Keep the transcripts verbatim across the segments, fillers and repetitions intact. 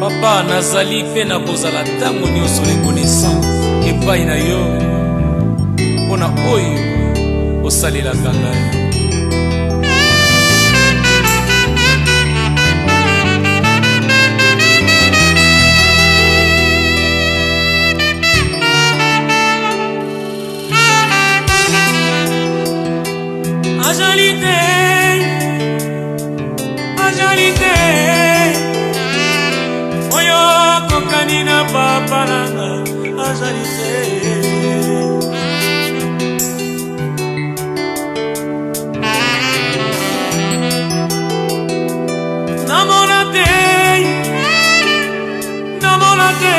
Papa nazali pe na kozala tango nyonso reconnaissant epai na yo mpona oyo osalelaka ngai. Ajalite, ajalite, oyo kokani na papa nanga, ajalite. Namona te, namona te,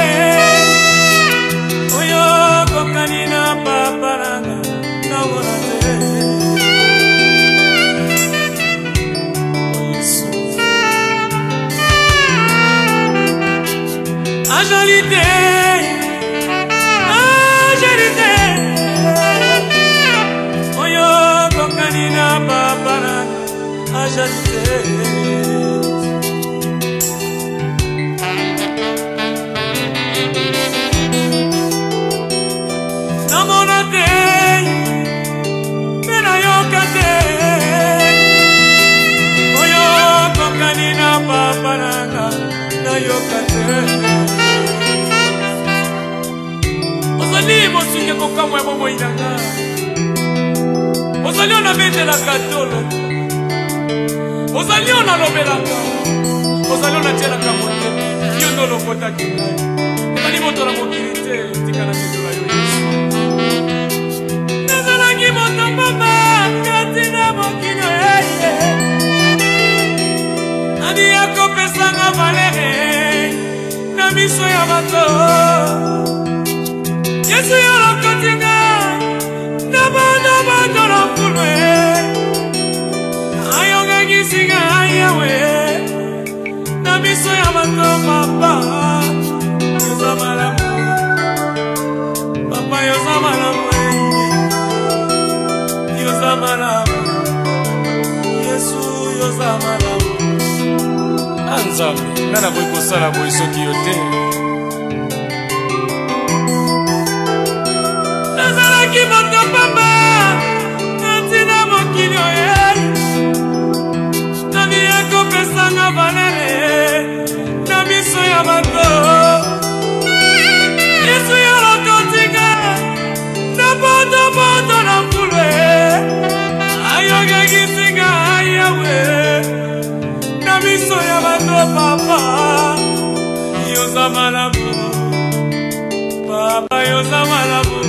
oyo kokani na papa nanga, namona te. Ajalite, ajalite, oyo kokani na papa nanga, ajalite. Namona te, pena yoka te, oyo kokani na papa nanga, na yoka te. Ozali mosuke kokamwa bobo inanga, ozali ona betelaka tolo, ozali ona lobelaka, ozali ona tielaka motema, yo ndo lokotaki ngai. Ezali moto na mokili te, tika na mitola yo Yesu. Nazalaki moto mama kati na mokili eye, nani akopesanga valere na miso ya bato. Yesu yolo kotinga na bana bato na fulwe, ayonga kisinga ayawe na miso ya bato. Papa yoza malamu, papa yoza malamu, yoza malamu, Yesu yoza malamu. Anzambe nana boy kosala boy soki yote. Nazalaki moto papa natina mokili oye, nani ekopesanga valere na miso ya bato. Yesu yolo kotinga na boto boto na fulwe, ayonga kisinga ayawe na miso ya bato. Papa yoza malamu, papa yoza malamu,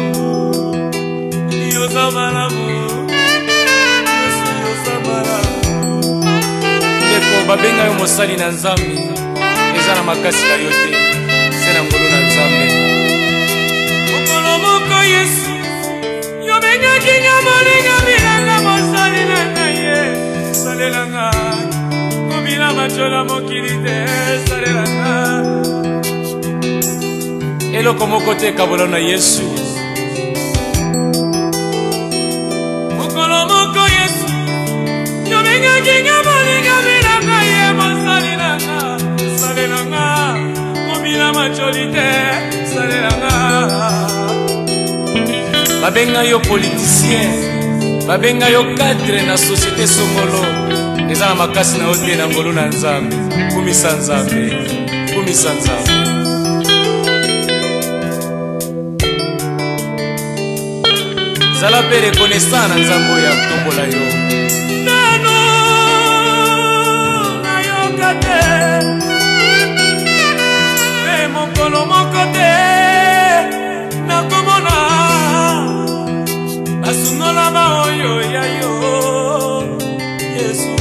yoza malamu, Yesu yoza malamu. Ndeko babenga yo mosali na Nzambe, eza na makasi na yo te, se na ngolu na Nzambe. Mokolo moko Yesu yobengaki nga molinga bilanga mosali na ngai ye, salela ngai komila machola mokili te, salela ngai. Eloko moko te kabola na Yesu. Mokolo moko Yesu yobengaki nga molinga bilanga ye, mosali na ngai, salela ngai komila macholi te, salela ngai. Babenga yo politicien, babenga yo cadre na société songolo, eza na makasi na yo te na ngolu na Nzambe. Kumisa Nzambe, kumisa Nzambe. Zala pe reconnaissant na Nzambe oyo atombola yo. Nano nayoka te, pe mokolo moko te nakomona basungola baoyo ya yo Yesu.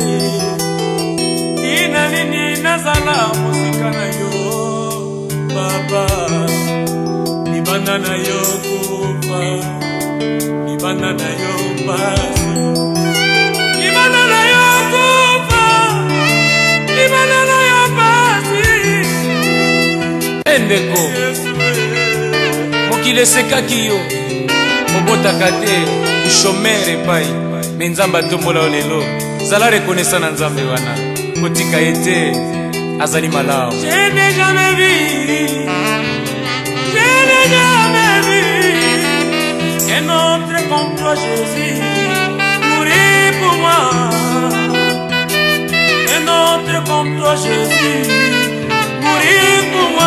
Tina nini nazala mosika na yo Papa, libanda na yo kufa, libanda na yo pasi, libanda na yo kufa, libanda na yo pasi. Endeko mokili esekaki yo, obotaka te, ushomere epai, me Nzambe atombola yo lelo. Zala reconnaissant na Nzambe wana, kotika ete azali malamu. Je n'ai jamais vu, je n'ai jamais vu un autre comme toi Jésus mourir pour moi. Un autre comme toi Jésus mourir pour moi.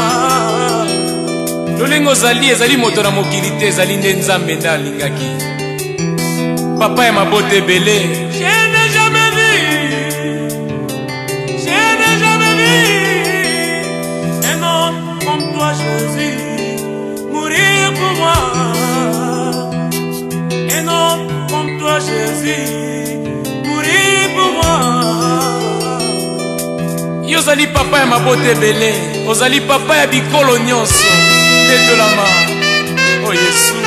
Lolengo zali ezali moto na mokili te, ezali nde Nzambe nde alingaki. Papa ya mabote ebele. Je n'ai jamais vu, je n'ai jamais vu un homme comme toi Jésus mourir pour moi. Un homme comme toi Jésus mourir pour moi. Yo zali papa ya mabote ebele, ozali papa ya bikolo nyonso. Détolama, oh Yesu.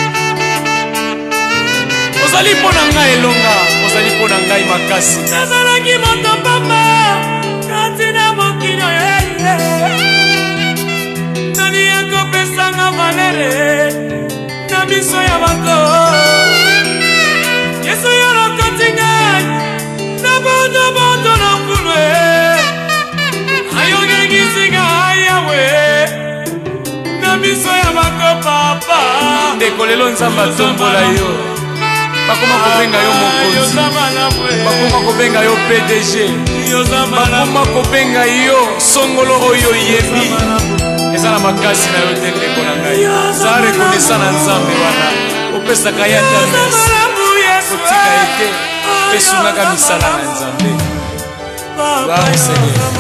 Ozali pona ngai elonga, ozali pona ngai makasi. Nazalaki moto papa, katina mokino yeye. Nani akopesanga valere, na miso ya bato. Yesu yolo koti ngai, na boto boto na kulwe. Ayoge gisinga ayawe. Miso ya bako papa ndeko lelo Nzambe atombola yo, bakoma kobenga yo mokonzi, bakoma kobenga yo P D G, bakoma kobenga yo songolo oyo yebi. Eza na makasi na yo te ndeko na ngai, za rekonesa na Nzambe wana opesaka ya ta merci, kotika ete pesungaka misala na Nzambe. Wow Seigneur.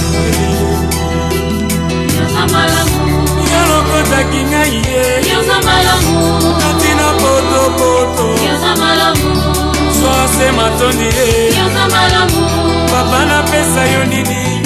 Yolokotaki ngai ye katina potopoto swase matondi ye papa napesa yo nini